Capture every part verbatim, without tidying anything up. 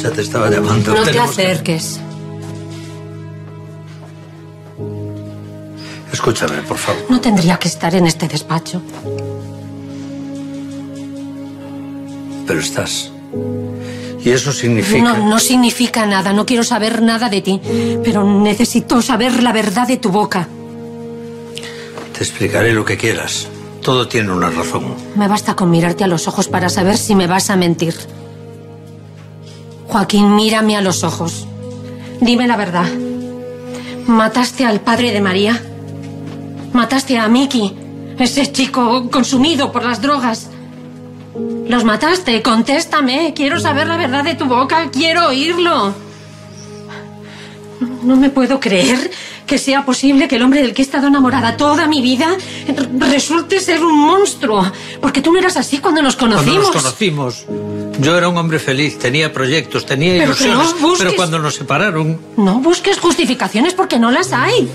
Concha te estaba llamando. No te Tenemos acerques. que... Escúchame, por favor. No tendría que estar en este despacho. Pero estás. Y eso significa... No, no significa nada. No quiero saber nada de ti. Pero necesito saber la verdad de tu boca. Te explicaré lo que quieras. Todo tiene una razón. Me basta con mirarte a los ojos para saber si me vas a mentir. Joaquín, mírame a los ojos. Dime la verdad. ¿Mataste al padre de María? ¿Mataste a Miki? Ese chico consumido por las drogas. ¿Los mataste? Contéstame. Quiero saber la verdad de tu boca. Quiero oírlo. No me puedo creer que sea posible que el hombre del que he estado enamorada toda mi vida resulte ser un monstruo. Porque tú no eras así cuando nos conocimos. Cuando nos conocimos, yo era un hombre feliz, tenía proyectos, tenía Pero ilusiones. que no busques... Pero cuando nos separaron... No busques justificaciones porque no las hay.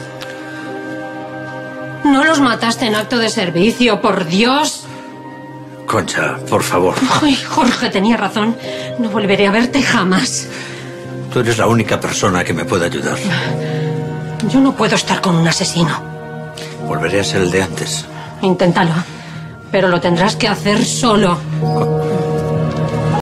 No los mataste en acto de servicio, por Dios. Concha, por favor. Ay, Jorge tenía razón. No volveré a verte jamás. Tú eres la única persona que me puede ayudar. Yo no puedo estar con un asesino. Volveré a ser el de antes. Inténtalo. Pero lo tendrás que hacer solo. Con-